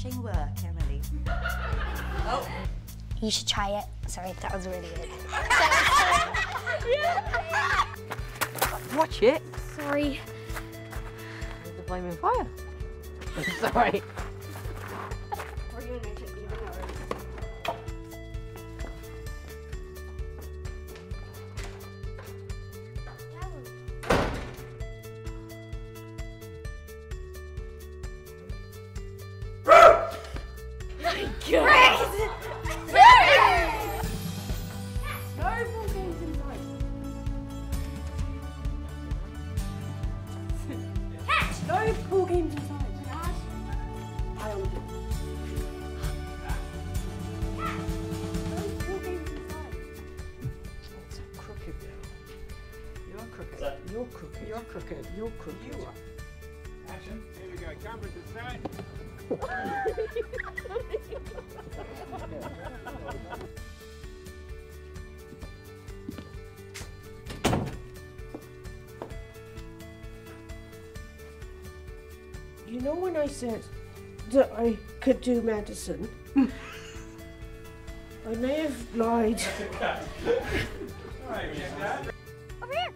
Smashing work, Emily. Oh. You should try it. Sorry, that was really good. Watch it. Sorry. The flaming fire. Sorry. No pool games inside. I own it. No pool games inside. It's crooked now. You're crooked. You're crooked. You're crooked. You're crooked. You are. Action. Here we go. Cameras to set. You know when I said that I could do medicine? I may have lied. All right, check that. Over here!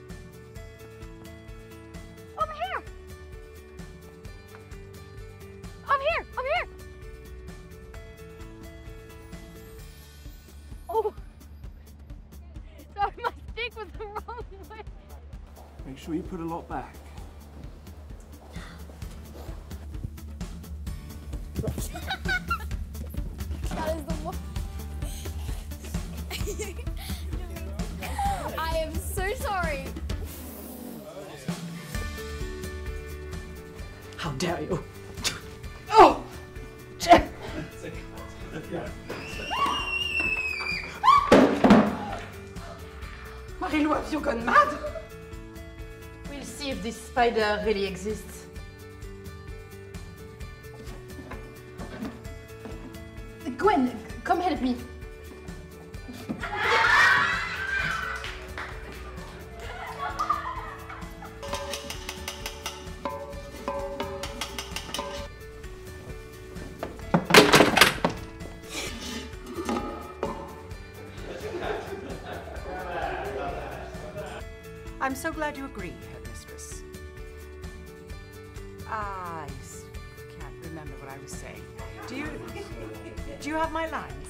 Over here! Over here! Over here! Oh! Sorry, my stick was the wrong way. Make sure you put a lot back. That is the one. I am so sorry. How dare you? Oh! Marie-Lou, have you gone mad? We'll see if this spider really exists. Gwen, come help me. I'm so glad you agree, Headmistress. I can't remember what I was saying. Do you have my line?